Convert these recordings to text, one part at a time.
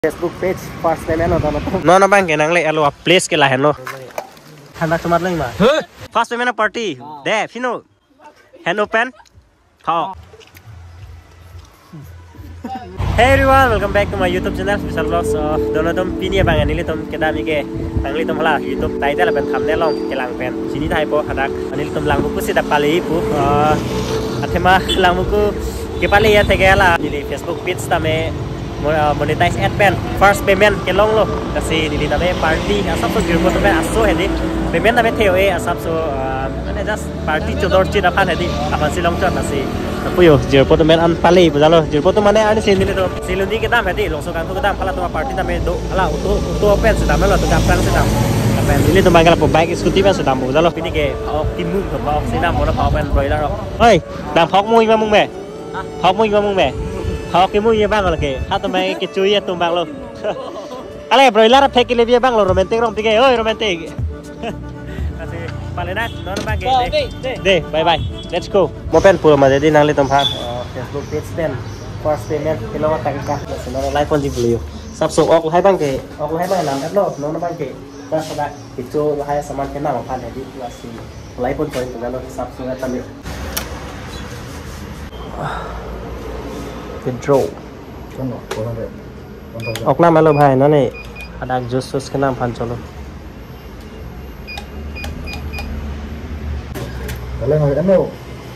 Facebook page first time no no bang ke nang le alo place ke la hen lo thanda chumat leng ma first time party de fino hand open how hey everyone, welcome back to my YouTube channel Vishal Vlogs. Dono tom pini bang anili tom kedami ke angli tom hala YouTube title pen thumbnail long ke lang pen sini thai po hadak anili tom lang buku sida pali pu athema lang buku ke pali ya thegela nili Facebook page tame monetize ad pen first payment ke long lo kasi nili tame party asap so girbo tame aso hedi payment tame theo e asap so ane just party chodor chid aphan hedi apan silong chot asi puyo jirpo to men an pali bujalo jirpo to mane ani sin dile to siluni ke dam hedi longso kan to dam pala to party tame do ala auto pen se dam lo to dam kan se dam pen dile to mangala po bike scooty pen se dam bujalo pini ke timu to ba se dam mo na pen broiler oi dam phok mui ma mung me phok mui ma mung me phok ke mui bang la ke ha to me ke chui to bang lo ale broiler phek ke le bang lo romantic rom pike oi romantic kasi palena non bang ke de bye bye let's go mo pen pura ma jadi nang le tom phang Facebook page pen first payment kilo tang ka so no like pon di blue sap so ok hai bang ke ok hai bang lam at lo no bang ke ta sada ki cho hai saman ke na ma phan di wasi like pon point na lo sap so ta me withdraw ok na ma lo bhai no ne adak jus ke nam phan cholo Boleh ngồi đánh đâu?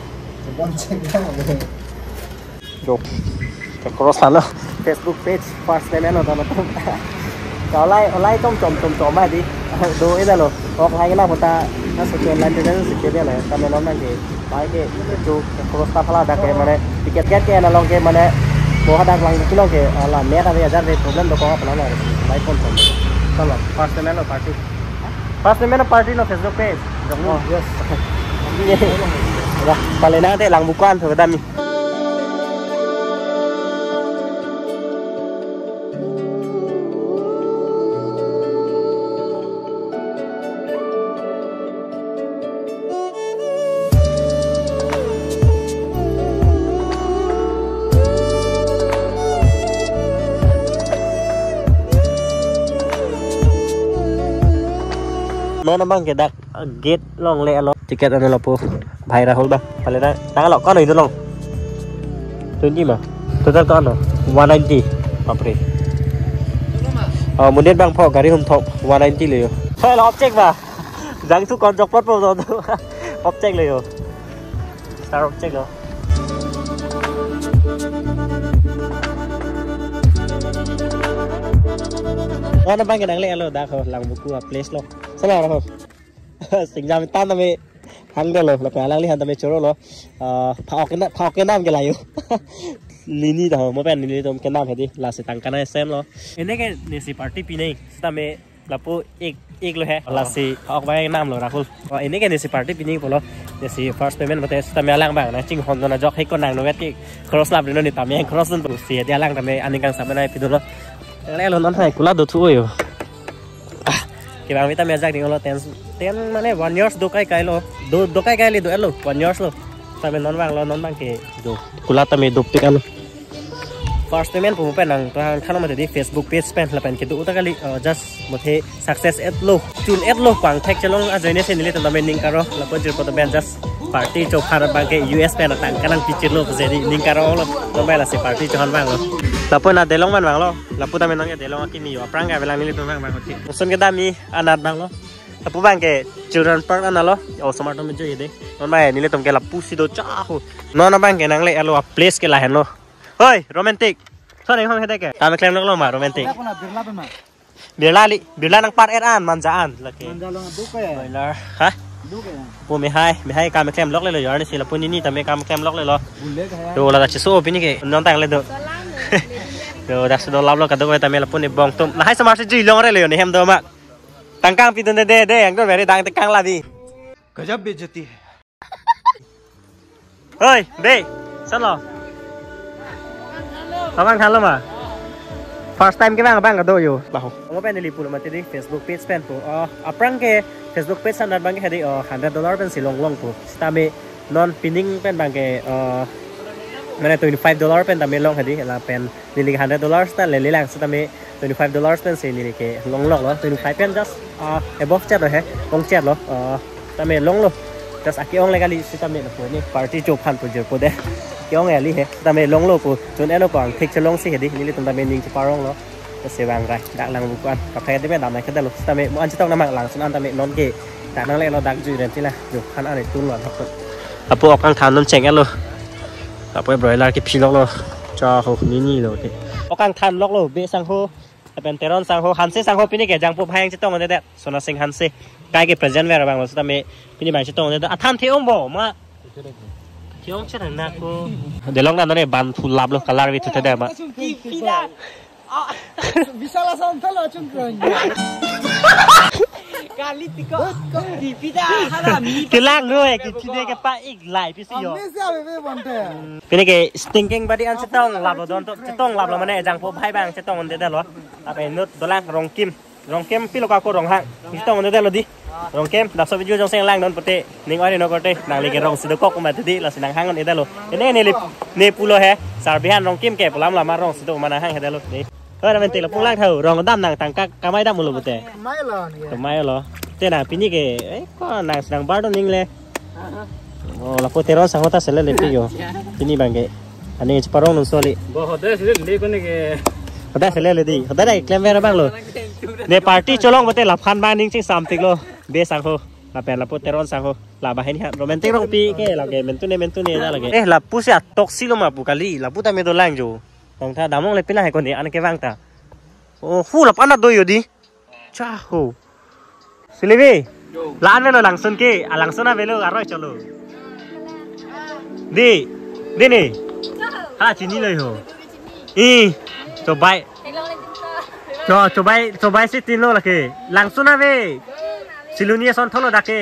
Yok. Cross sana Facebook page first time no tama tom. Kalau lai tom mai di. Do ida lo. Ok hai cái nào ta nó sẽ chuyển lên trên sẽ kia này. Kami nó mang cái mai cái jo cross ta phala dak cái mane tiket get cái na long cái mane bo hadak lang kilo cái la net ada ajar de problem do ko apna na. Lai pon tom. Chalo first time no party. First time no party no Facebook page. Jong yes. Lah, palena te lang bukan to dami. Nó bang ke dak gate long le lo tiket anu lo pu bhai Rahul bang palena tang lo kon itu long 20 ma total kon 190 apre mundet bang pho gari hum thok 190 le yo thôi lo object ba jang tu kon jok pot po do object le yo star object lo nó bang ke dang le lo da kho lang buku place lo salah lo sinh ra tan tame hang de lo la pa lang li han tame choro lo phok ke nam ke layo lini da mo pen ni tom ke nam hedi la se tang kana sem lo ene ke ni si party pi nei tame lapo ek lo hai la si phok bai nam lo rakul ene ke ni si party pi nei polo ni si first payment mate tame alang bang na ching hon na jok hai ko nang no wet ki cross lab no ni tame cross on si dia alang tame aning kang sabanai pi do lo le lo non hai kula do thu yo kibang vita mezak ding lo ten mane 1 years do kai lo do kai li do elo 1 years lo tame non bang ke do kula tame do pikan first payment pu pen nang to han khana ma di Facebook page pen la pen ke do ta kali just mothe success at lo chun at lo pang thek chalong a joine sen ni le tame ning karo la po jir po ben just party cho kharat bang ke US pen tang kanang pichir lo je di ning karo lo to ba la se party cho han bang lo lapo na delong man bang lo lapo tame nang ke delong akini yo aprang ga belang ni to bang hoti musun ke dami anat bang lo lapo bang ke children park ana lo o smart me jo yede non mai ni le tom ke lapu si do cha ho no bang ke nang le alo place ke la hen lo hoi romantic so nei hom hede ke ta me klem lo ma romantic birla nang part an manjaan lake Manjalo du ke boiler ha du ke po me hai ka me klem lok le lo yar ni si lapo ni ta me ka me klem lok le lo bulle ke do la da chi so pini ke non tang le do do dak so lab lo ka do ta me la puni bong tum la hai samar se ji long re le yo ni hem do ma tang kang pi de yang do very dang te kang la di गजब बेइज्जती है oi be san lo abang kan lo ma first time ke bang ka do yo baho mo pen li pul ma te di Facebook page pen po aprang ke Facebook page san bang ke hedi $100 pen silong long po stame non pinning pen bang ke Mana $25 pen tami long hadi la pen lili $100 ta lili lang sa tami $25 เป็นสินี่ke long lok lo 25 pen just above chat rồi he ong chat lo ta me long lo just akiong legali si ta me lo ni party chop han pro jer po de kiong ali he ta me long lo po chun elo pang thik chalong si he di ni le tum ta me ning chi parong lo ta se wang rai dak lang bu kan ka phe de me dam nai ka da lo ta me mo an chi tong na mak lang sun an ta me non ke dak nang le lo dak ju ren ti la ju khan an tun lo thap apu ok kang than non cheng elo apu broiler ki philok lo cho ho ni lo te ok kang than lok lo be sang hoเป็นเตรอนสังโฮฮันเซสังโฮปีนี้แกจังปุ๊บให้ชิตตงกันเด็ดส่วนสิงฮันเซกายเก็บ present เวลาบางวันสุดท้ายปีนี้บางชิตตงกันเด็ดท่านที่องบ่มาที่องเช่นนั้นกูเดี๋ยวลองนั่นตอนนี้บันทุลับเลยกลางวิทุเทเดมาวิชาลาสันทลาจุนกรนการลิติโก้กีพิดาฮารามีกีล่างด้วยกีพิเดกับป้าอีกหลายพิสิโยปีนี้แก stinking body อันชิตตงลับเราโดนชิตตงลับเรามาเนี่ยจังปุ๊บให้บางชิตตงกันเด็ดหรอapa nut dolang rongkim pilo ka ko rong hang kita mon de lo di rongkem dak so video jong seng lang don pete ning oi no kote nang le ke rong sido kok ma di la sinang hang on ida lo ene ne lip ne pulo he sarbihan rongkim ke pulam la ma rong sido mana hang heda lo ni ho na men te lo pung lang thau rong dam nang tang ka mai dam mulo pete mai lo ni to mai lo te na pini ke ko nang sedang bar don ning le oh la pote ron sang hota sele le pi yo pini bangke ani parong nun soli bo hode sele le ko ni keได้เสร็จเลยดิได้เคลมเวอร์บ้างเลยในปาร์ตี้โจลองมาเตะหลับพันบ้านนิ่งชิง30โลเบสังโฮหลับเป็นหลับพูดเตรอนสังโฮหลับมาให้นี่ฮะโรแมนติกร้องปีแกหลับเกมเมนตุเน่ได้หลับเกหลับพูดเสียตกซิลมาปุกาลีหลับพูดแต่ไม่โดนแรงอยู่ตรงท่าดำมองเลยเป็นอะไรคนนี้อันนี้แกว่างตาโอ้ฟูหลับอันนั้นดูอยู่ดิจ้าโหสิลิวีร้านเวลาหลังซุนเกหลังซุนน่ะเวลาอร่อยจังเลยดินี่ฮ่าจีนี่เลยโหcoba coba sih tino lagi langsung aja silunia son tholo dake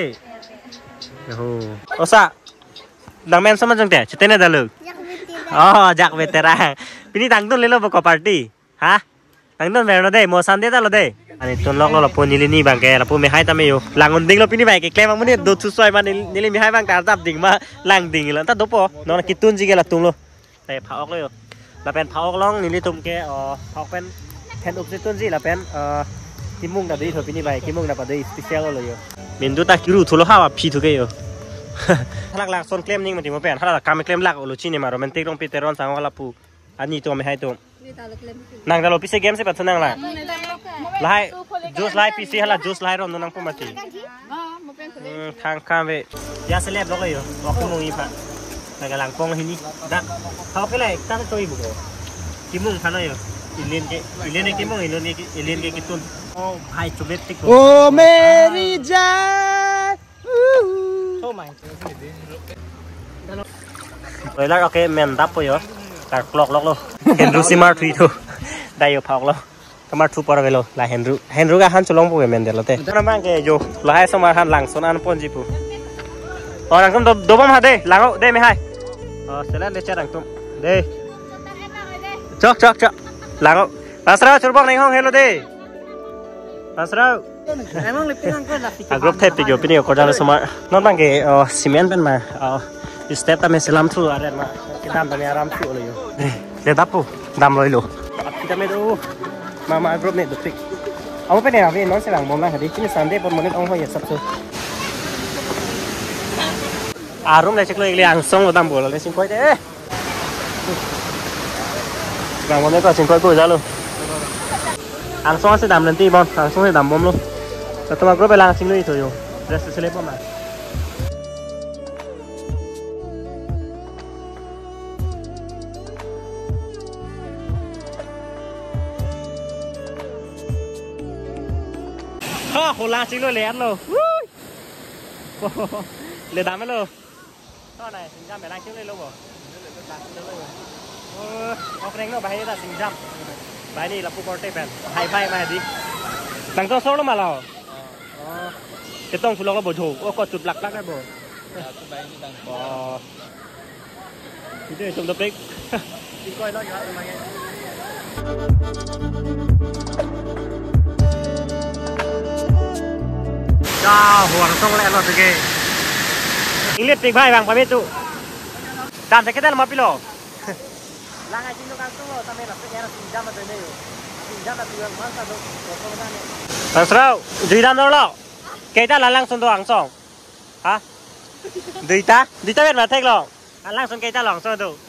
osa dangmen sama jeng teh cetene dalu oh jak veteran pini tangton lelo bako party ha tangton verno deh mau sande dalo deh ani ton lok lo pun nili ni bang ke lapu me hai tame yo langun ding lo pini bai ke klem bang muni do susoi man nili me hai bang tar tap ding ma lang ding lo ta dopo non kitun jige la tung lo te pha ok lo yo là pen phao longนี่ตุ้มแกphaoเป็นแทนอุปสิตุนสิlà pen kim mung đã đi thôi pini bay kim mung đã đi special rồi yo mìnhดูตาคิรูทุลห้าว่าพีทุกyoหลักๆโซนเคลมนิ่งมันที่มาเป็นถ้าหลักการไม่เคลมหลักโอลูชินี่มาโรแมนติกลงปีเตรอนสังว่าลาปูอันนี้ตัวไม่ให้ตัวนั่งตลอดพิเศษเกมสิปัตนั่งละไล่จูสไล่พิเศษละจูสไล่รวมนั่งพุ่มมาทีทางข้ามไปยาเสลบล็อกเลยyoล็อกkim mungอีพะแต่กำลังปองที่นี่ดักเขาไปเลยตั้งตัวอีบุกกิมุงท่านอะไรอยู่อิเลนเนี่ยกิมุงอิเลนเกกิตุนโอ้ไฮจูเบตติกโอ้เมริจาโอ้ไม่เลยแล้วโอเคแมนดับไปอยู่แต่กลอกล็อกเลยเห็นรูซิมาร์ทุยทูได้อยู่พักแล้วก็มาทูปอร์เวลลายเห็นรูก็หันจุลงปุ๊บแมนเดลเต้ตอนนั้นแกอยู่ลายสมาร์หันหลังโซนอันปนจิปุอ๋อหลังตุ้มดูบ้างฮะเด้หลังเด้ไม่ให้selain lecet angtum, deh, cok, lalu, pasrah coba nih hong hello deh, pasrah, emang lepingan kau lah, grup tape tiga pini kau jalan semua, nonton ke semen pen mah, di step kami selam tu ada mah, kita ambil aram tu loh yo, deh tapu, dam loh lo, kita medu, mama grup nih dupik, kamu pen ya, non selang bom lah, hari ini Sunday pun menit ong ya sabtu. Arumเลยเช็คเลยเลี้ยงส่งเราตามบัวเราเลยชิงก้อยเด้บางวันนี้ก็ชิงก้อยกูจะรู้อ่างส่งให้ดำเลนตีบอลอ่างส่งให้ดำบอมรู้แต่ตัวก็ไปล้างชิงลุยตัวอยู่เรสเซเลบอมมาคนล้างชิงลุยเลี้ยงเลยเลี้ยงดำไหมเลยตอนไหนสิงจำไปล้างชิ้นเลยลูกบ่เอาเพลงเราไปให้ได้สิงจำไปนี่เราพูดคอร์เต้เป็นไฮไฟมาดิหลังตัวโซ่ลงมาเราจะต้องฝุ่นลงเราบ่ถูกโอ้ก็จุดหลักได้บ่บ่ที่นี่ชมตัวปิ๊กกินก้อยน้อยอยู่แล้วมาไงจ้าหัวต้องแล่นรถตะกี้Ingat pig bhai bang pamit tu. Dan sakit dalam api lo. Lang aja lo kan tu lo, tapi nak pergi arah sinjam atau ni yo. Lang sao? Duy đam đâu lo? Cái ta là lang xuân đồ hàng sòng. Hả? Duy ta biết mà thích lo. Lang xuân cái ta lòng xuân đồ.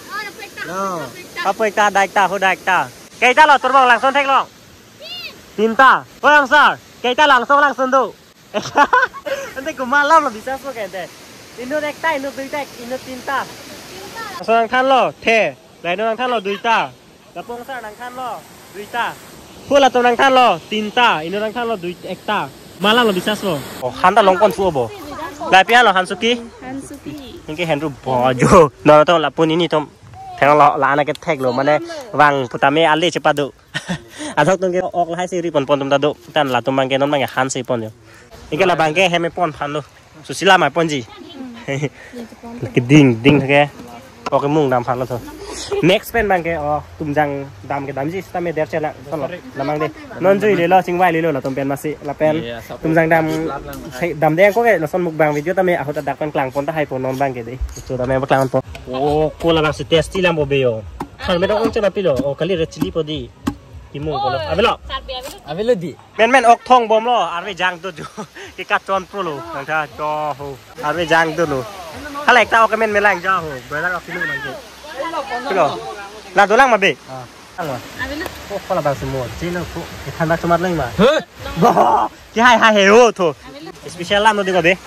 Apa ta đại ta ho đại ta. Cái ta lo tôi bằng lang xuân thích lo. Tin ta. Ôi lang sao? Cái ta lang xuân đồ. Anh thấy cũng mà lắm là bisa số cái này. Ino đại ta, ino duy ta, ino tin ta. Xuân lang than lo, thế. Lại nó lang than lo duy ta. Gặp bông sao lang than lo, duy ta. Phu là tôi lang than lo, tin ta, ino lang than lo duy ta. Malam lo bisa so. Oh, han ta long kon fu bo. Lại pia lo Hansuki. Những cái handle bỏ vô. Nó to là pun ini tom. Thằng lọ là cái tag lo mana vàng putame ali cepat do. Atau tuh kita ok lah sih pon tum tado. Tan lah tum bangke non bangke han sih pon yo. Ini lah bangke heme pon pan lo. Susila mai pon gì. Cái ding thế. Ok mung đam pan lo thôi. Next pen bangke tum jang đam cái đam gì ta me der chela con lo. Lamang đi. Non chui le lo ching vai le lo là tum pen masih là pen. Tum jang đam đen có cái là son mục bang video ta me aku ta dak pen klang pon ta hai pon non bangke deh. Itu ta me klang pon. Oh, cô là bác sĩ test làm bộ biểu. Thằng bên đó ông cho nó pilo. Oh, kali red chili podi. Timu polo. Avelo di. Men ok thong bom lo. Arve jang tu jo. Cái cắt tròn pro lo. Thằng ta cho ho. Arve jang tu lo. Hay là tao cái men lang cho ho. Bởi là timu mang chứ. Pilo. Là đồ lang mà bị. Ăn rồi. Oh, cô là bác sĩ mua. Chỉ nó phụ. Cái thằng đã cho mắt lên mà. Bo. Cái hai hero thôi. Special làm nó đi có đi.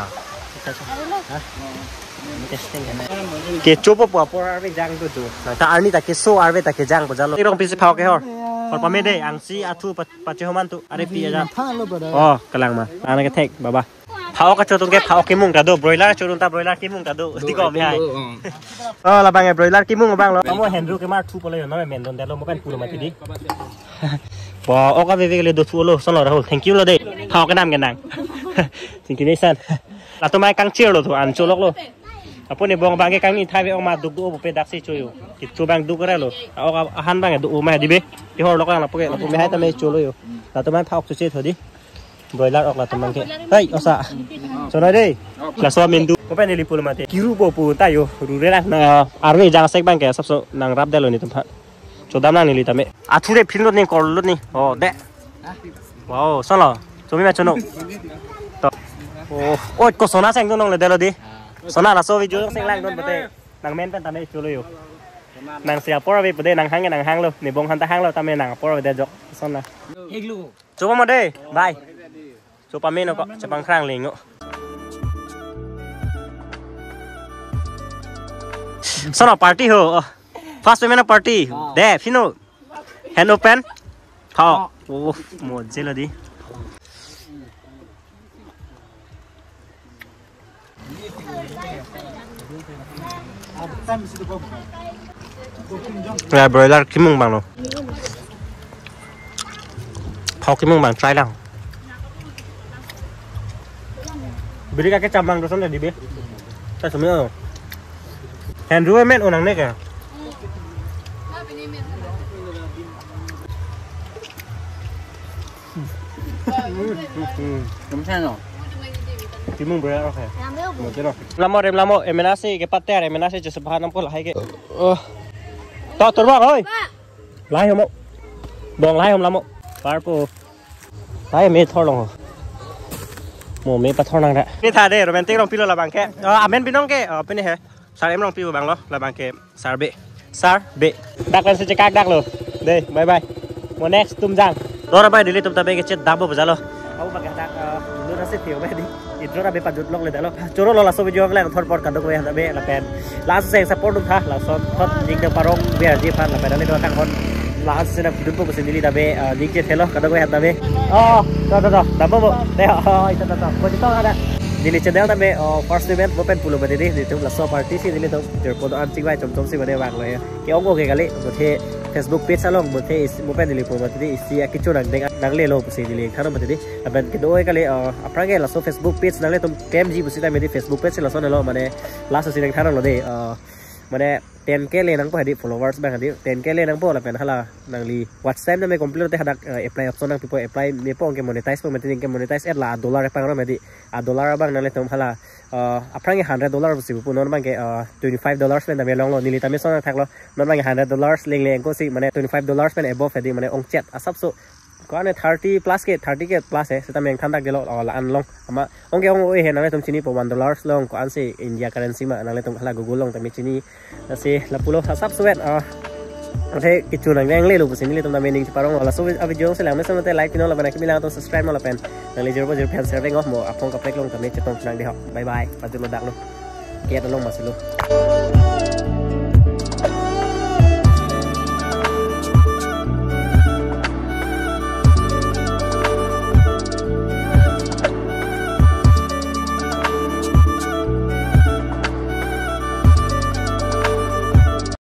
Cái chốt bộ bộ arve jang tu tu. Ta arni ta cái so arve ta cái jang bojalo. Irong pisi phao cái hor. Còn pa mede ang si atu pachehoman tu are pi aja. Oh, kalang ma. Ana cái thek baba. Phao cái chốt cái phao cái mung ta do broiler chốt ta broiler cái mung ta do. Ti ko mi hai. Là bang broiler cái mung bang lo. Amo henru cái mar thu pole no men don dalo mo kan puro ma ti di. Bo ok cái về cái do thu lo son lo rahul. Thank you lo de. Phao cái nam cái nang. Thank you Nathan. Là tôi mai căng chiêu rồi thôi ăn chua lóc luôn. Apa ni bong bangke kami thai ve oma duk du pe dak si chuyo. Kitu bang duk ra lo. Au han bang du ma di be. Ki hor lok la poke la pu me hai ta me chulo yo. La to mai phao chu che thodi di. Broiler ok la to bangke. Hei osa. So nói đi. Là so men du. Ko pe ni lipul ma te. Kiru bo pu ta yo. Ru re la na arwe jang sek bangke sap so nang rap de lo ni tum pha. Cho dam nang ni li ta me. A thu de phin lo ni kor lo ni. Oh de. Wow, so lo. So mi ma chono. Ôi, có số na xanh tôi nong là đây là đi. Số na là số video xanh lang luôn bữa đây. Nàng men tên ta đây chưa lưu. Nàng xìa pora về bữa đây nàng hang cái nàng hang luôn. Để bông hắn ta hang luôn ta men nàng pora về đây dọc. Số na. Chụp vào đây. Bye. Chụp vào men nó có chụp bằng khang liền ngộ. Số nào party ho. First women party. There, Fino. Hand open. Thọ. Một dễ là đi. Là broiler kim mung bằng rồi. Phao kim mung bằng trái nào. Beli cái cabang đó xong rồi đi biết. Ta sớm nữa. Hèn rúi mét ôn nắng đấy kìa. Không sao rồi. Kim mung broiler ok. Một cái rồi. Làm một em nasi cái pate em nasi chỉ sepahan năm là hay cái. To tôiบอกthôi. Lái không? Bong lái không làm một. Purple. Lái mấy thor lòng. Một mấy bắt thor năng đấy.นี่ท่าเด้โรแมนติกลองพิโลละบางแค่อาเมนพี่น้องแค่เป็นนี่เหรอสารเอ็มลองพิโลบางเหรอละบางแค่สารเบดักกันสิจะกักดักเลยเด้บายบายโมเน็กซ์ตุ้มจังรอระบายดิลิตุ้มตาเบกเจ็ดดับบ่จ้าเลยเอาบางแค่ดักดูน่าเสียเที่ยวไปดิItu rabe pajut lok le dalo. Choro lo laso video klan thor por kandok we habe la pen. Last se support dum tha la so thot ning de parok be ji phan la pen le do tang kon. Last se na dum po se dili dabe ning ke thelo kandok we habe. Da dabo bo. De ita ko ti to ada. Dili channel dabe first event bo pen pulo bade di tum la so party si dili to ter po an chi vai chom si bade wang le. Ke ong ke kali bo the Facebook page salong bo the bo pen dili po bo the isi akichu nang le lo si dili tharo bo the. Ben ke do kali apra ke la so Facebook page nang le tum KMG bo si ta me di Facebook page la so na lo mane last si nang tharo lo de mana 10k le nang po hadi followers bang hadi 10k le nang po la pen hala nang li WhatsApp na may complete te hadak apply option nang people apply me po ke monetize po metin ke monetize at la dollar pang ram hadi a dollar bang nang le tom hala aprang $100 si po non bang ke $25 pen da me long lo nili tami son thak lo non bang $100 leng ko si mane $25 pen above hadi mane ong chat asap so có này 30 plus ke 30 ke plus sẽ ta mình tham gia cái lọ là ăn long mà ông kia ông ơi hiện nay tụi chini po $1 long có ăn si India currency mà năng tụi là Google long tụi chini là si là pulau sắp suet thế cái chuột này đang lên luôn sini tụi mình chụp rong là số video sẽ làm mấy số like pin là bạn cái mình tụi subscribe nó là pen năng lấy zero zero pen server ngó một apong cái plek long tụi mình chụp tông năng đi học bye bye và tụi mình đặt luôn kia long mà xin luôn